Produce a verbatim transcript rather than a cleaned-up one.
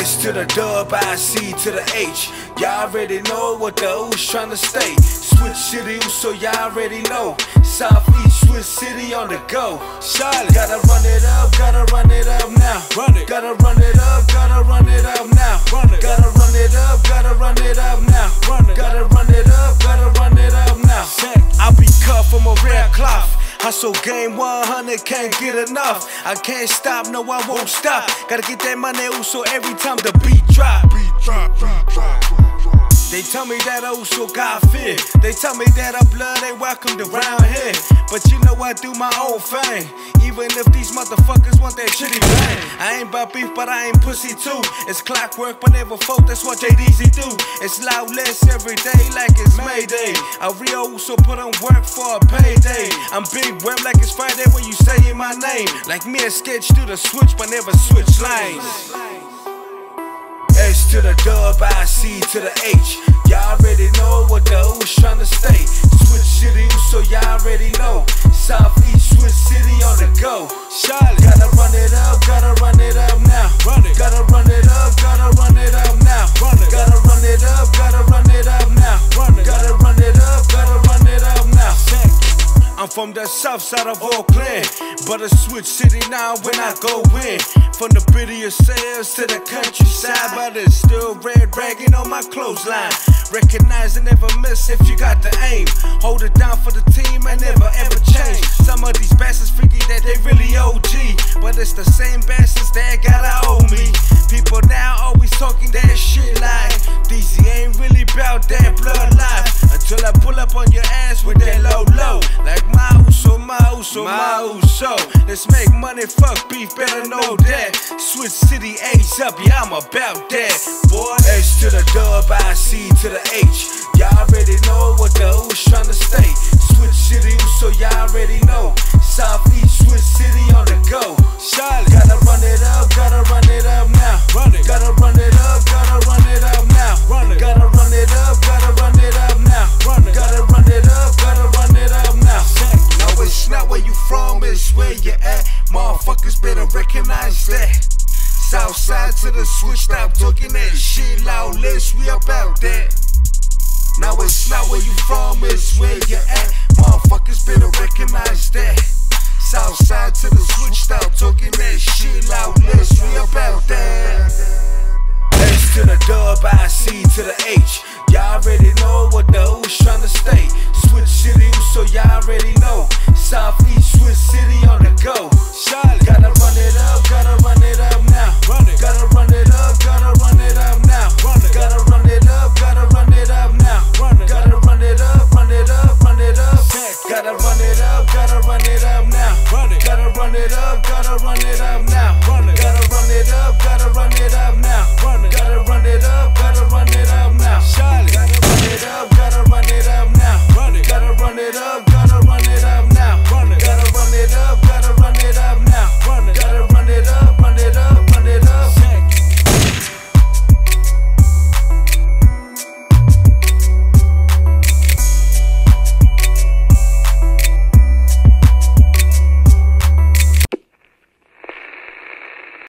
S to the dub, I C to the H. Y'all already know what the O's tryna stay. Switch City, so y'all already know. Southeast Switch City on the go. Charlotte, gotta run it up, gotta run it up now. Run it, gotta run it up, gotta run it up now. Run it, gotta run it up, gotta run it up now. Run it, gotta run it up, gotta run it up now. I'll be cut from a rare cloth. Hustle game one hundred, can't get enough. I can't stop, no I won't stop. Gotta get that money, so every time the beat drop. Beat drop, beat drop. They tell me that Uso got fear. They tell me that our blood ain't welcomed around here. But you know I do my own thing. Even if these motherfuckers want that shitty bang. I ain't about beef, but I ain't pussy too. It's clockwork, but never folk, that's what J D Z do. It's loud less every day like it's Mayday. A real Uso put on work for a payday. I'm big web like it's Friday when you saying my name. Like me and Sketch do the switch, but never switch lanes. S to the dub, I C to the H. Y'all already know what the O's tryna stay. Switch City, so y'all already know. Southeast Switch City on the go. Charlotte, gotta run it up, gotta run it up now. Run it, gotta run it up, gotta run it up now. Run it, gotta run it up, gotta run it up now. Run it, gotta run it up, gotta run it up now. I'm from the south side of Oakland, but a Switch City now when I go in. From the prettier sales to the countryside, but it's still red ragging on my clothesline. Recognize and never miss if you got the aim. Hold it down for the team and never ever change. Some of these bastards figure that they really O G, but it's the same bastards that gotta owe me. People now always talking that shit like D Z ain't really bout that blood life. Until I pull up on your ass with that low low. Like my Uso, my Uso, my Uso. Let's make money, fuck beef, better know that. Switch City A's up, yeah, I'm about that. Boy, S to the dub, I C to the H. Y'all already know what the O's tryna stay. Switch City, so y'all already know. Southeast Switch City on the go. Charlotte, gotta run it up, gotta run it up now. Run it, gotta run it up, gotta run it up now. Run it, gotta run it up, gotta run it up now. Run it, gotta run it up, gotta run it up now. No, it's not where you from, it's where you at. Motherfuckers better recognize that. Southside to the switch, stop talking that shit loud, let's we about that. Now it's not where you from, it's where you at. Motherfuckers better recognize that. Southside to the switch, stop talking that shit loud, let's we about that. S to the dub, I C to the H. Y'all already